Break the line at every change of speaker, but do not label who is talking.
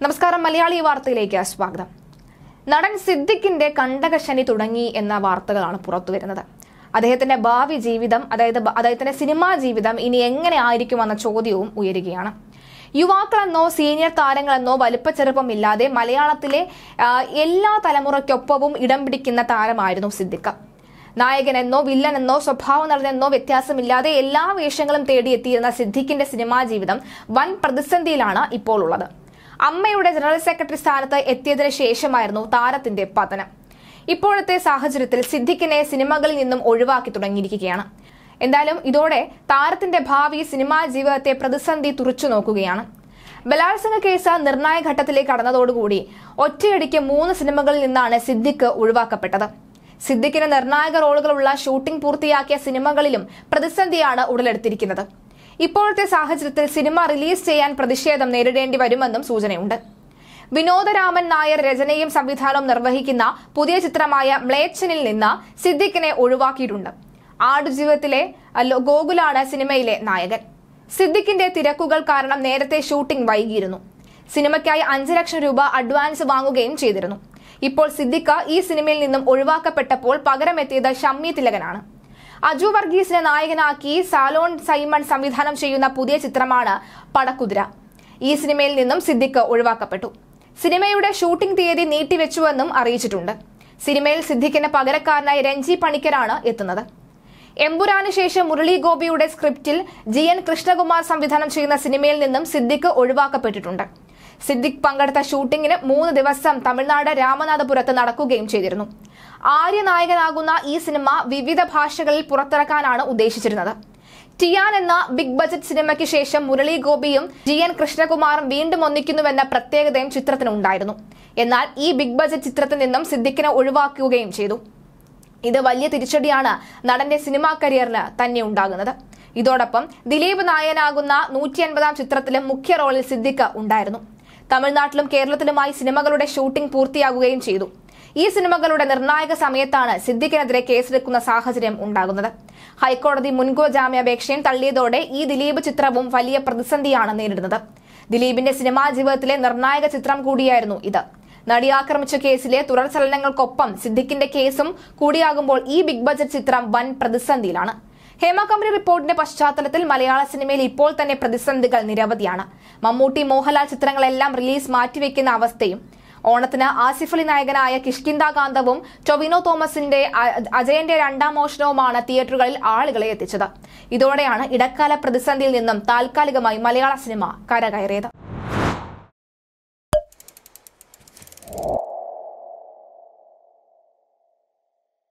നമസ്കാരം. മലയാളി വാർത്തയിലേക്ക് സ്വാഗതം. നടൻ സിദ്ദിഖിന്റെ കണ്ടകശനി തുടങ്ങി എന്ന വാർത്തകളാണ് പുറത്തുവരുന്നത്. അദ്ദേഹത്തിന്റെ ഭാവി ജീവിതം, അദ്ദേഹത്തിന്റെ സിനിമാ ജീവിതം ഇനി എങ്ങനെ ആയിരിക്കുമെന്ന ചോദ്യവും ഉയരുകയാണ്. യുവാക്കളെന്നോ സീനിയർ താരങ്ങളെന്നോ വലിപ്പച്ചെറുപ്പമില്ലാതെ മലയാളത്തിലെ എല്ലാ തലമുറയ്ക്കൊപ്പവും ഇടം പിടിക്കുന്ന താരമായിരുന്നു സിദ്ദിഖ്. നായകനെന്നോ വില്ലനെന്നോ സ്വഭാവ നടനെന്നോ വ്യത്യാസമില്ലാതെ എല്ലാ വേഷങ്ങളും തേടിയെത്തിയിരുന്ന സിദ്ദിഖിന്റെ സിനിമാ ജീവിതം വൻ പ്രതിസന്ധിയിലാണ് ഇപ്പോൾ ഉള്ളത്. അമ്മയുടെ ജനറൽ സെക്രട്ടറി സ്ഥാനത്ത് എത്തിയതിനു ശേഷമായിരുന്നു താരത്തിന്റെ പതനം. ഇപ്പോഴത്തെ സാഹചര്യത്തിൽ സിദ്ദിഖിനെ സിനിമകളിൽ നിന്നും ഒഴിവാക്കി തുടങ്ങിയിരിക്കുകയാണ്. എന്തായാലും ഇതോടെ താരത്തിന്റെ ഭാവി സിനിമാ ജീവിതത്തെ പ്രതിസന്ധി തുറച്ചു നോക്കുകയാണ്. ബലാത്സംഗ കേസ് നിർണായക ഘട്ടത്തിലേക്ക് കടന്നതോടുകൂടി ഒറ്റയടിക്ക് 3 സിനിമകളിൽ നിന്നാണ് സിദ്ദിഖ് ഒഴിവാക്കപ്പെട്ടത്. സിദ്ദിഖിന് നിർണായക റോളുകളുള്ള ഷൂട്ടിംഗ് പൂർത്തിയാക്കിയ സിനിമകളിലും പ്രതിസന്ധിയാണ് ഉടലെടുത്തിരിക്കുന്നത്. ഇപ്പോഴത്തെ സാഹചര്യത്തിൽ സിനിമ റിലീസ് ചെയ്യാൻ പ്രതിഷേധം നേരിടേണ്ടി വരുമെന്നും സൂചനയുണ്ട്. വിനോദരാമൻ നായർ രചനയും സംവിധാനവും നിർവഹിക്കുന്ന പുതിയ ചിത്രമായ മ്ലേച്ഛനിൽ നിന്ന് സിദ്ദിഖിനെ ഒഴിവാക്കിയിട്ടുണ്ട്. ആടുജീവിതത്തിലെ ഗോകുലാണ് സിനിമയിലെ നായകൻ. സിദ്ദിഖിന്റെ തിരക്കുകൾ കാരണം നേരത്തെ ഷൂട്ടിംഗ് വൈകിയിരുന്നു. സിനിമയ്ക്കായി 5 ലക്ഷം രൂപ അഡ്വാൻസ് വാങ്ങുകയും ചെയ്തിരുന്നു. ഇപ്പോൾ സിദ്ദിഖ് ഈ സിനിമയിൽ നിന്നും ഒഴിവാക്കപ്പെട്ടപ്പോൾ പകരമെത്തിയത് ഷമ്മി തിലകനാണ്. അജു വർഗീസിനെ നായകനാക്കി സാലോൺ സൈമൺ സംവിധാനം ചെയ്യുന്ന പുതിയ ചിത്രമാണ് പടക്കുതിര. ഈ സിനിമയിൽ നിന്നും സിദ്ദിഖ് ഒഴിവാക്കപ്പെട്ടു. സിനിമയുടെ ഷൂട്ടിംഗ് തീയതി നീട്ടിവെച്ചുവെന്നും അറിയിച്ചിട്ടുണ്ട്. സിനിമയിൽ സിദ്ദിഖിന് പകരക്കാരനായി രഞ്ജി പണിക്കരാണ് എത്തുന്നത്. എമ്പുരാന് ശേഷം മുരളി ഗോപിയുടെ സ്ക്രിപ്റ്റിൽ GN കൃഷ്ണകുമാർ സംവിധാനം ചെയ്യുന്ന സിനിമയിൽ നിന്നും സിദ്ദിഖ് ഒഴിവാക്കപ്പെട്ടിട്ടുണ്ട്. സിദ്ദിഖ് പങ്കെടുത്ത ഷൂട്ടിംഗിന് 3 ദിവസം തമിഴ്നാട് രാമനാഥപുരത്ത് നടക്കുകയും ചെയ്തിരുന്നു. ആര്യ നായകനാകുന്ന ഈ സിനിമ വിവിധ ഭാഷകളിൽ പുറത്തിറക്കാനാണ് ഉദ്ദേശിച്ചിരുന്നത്. ടിയാൻ എന്ന ബിഗ് ബജറ്റ് സിനിമയ്ക്ക് ശേഷം മുരളി ഗോപിയും GN കൃഷ്ണകുമാറും വീണ്ടും ഒന്നിക്കുന്നുവെന്ന പ്രത്യേകതയും ചിത്രത്തിനുണ്ടായിരുന്നു. എന്നാൽ ഈ ബിഗ് ബജറ്റ് ചിത്രത്തിൽ നിന്നും സിദ്ദിഖിനെ ഒഴിവാക്കുകയും ചെയ്തു. ഇത് വലിയ തിരിച്ചടിയാണ് നടന്റെ സിനിമാ കരിയറിന് തന്നെ ഉണ്ടാകുന്നത്. ഇതോടൊപ്പം ദിലീപ് നായകനാകുന്ന 150-ാം ചിത്രത്തിലും മുഖ്യ റോളിൽ സിദ്ദിഖ് ഉണ്ടായിരുന്നു. തമിഴ്നാട്ടിലും കേരളത്തിലുമായി സിനിമകളുടെ ഷൂട്ടിംഗ് പൂർത്തിയാകുകയും ചെയ്തു. ഈ സിനിമകളുടെ നിർണായക സമയത്താണ് സിദ്ദിഖിനെതിരെ കേസെടുക്കുന്ന സാഹചര്യം ഉണ്ടാകുന്നത്. ഹൈക്കോടതി മുൻകൂർ ജാമ്യാപേക്ഷയും തള്ളിയതോടെ ഈ ദിലീപ് ചിത്രവും വലിയ പ്രതിസന്ധിയാണ് നേരിടുന്നത്. ദിലീപിന്റെ സിനിമാ ജീവിതത്തിലെ നിർണായക ചിത്രം കൂടിയായിരുന്നു ഇത്. നടി ആക്രമിച്ച കേസിലെ തുടർ ചലനങ്ങൾക്കൊപ്പം സിദ്ദിഖിന്റെ കേസും കൂടിയാകുമ്പോൾ ഈ ബിഗ് ബജറ്റ് ചിത്രം വൻ പ്രതിസന്ധിയിലാണ്. ഹേമ കമ്പനി റിപ്പോർട്ടിന്റെ പശ്ചാത്തലത്തിൽ മലയാള സിനിമയിൽ ഇപ്പോൾ തന്നെ പ്രതിസന്ധികൾ നിരവധിയാണ്. മമ്മൂട്ടി മോഹൻലാൽ ചിത്രങ്ങളെല്ലാം റിലീസ് മാറ്റിവെക്കുന്ന അവസ്ഥയും. ഓണത്തിന് ആസിഫ് അലി നായകനായ കിഷ്കിന്ദ കാന്തവും ടൊവിനോ തോമസിന്റെ അജയന്റെ 2ാം മോഷണവുമാണ് തിയേറ്ററുകളിൽ ആളുകളെ എത്തിച്ചത്. ഇതോടെയാണ് ഇടക്കാല പ്രതിസന്ധിയിൽ നിന്നും താൽക്കാലികമായി മലയാള സിനിമ കരകയറിയത്.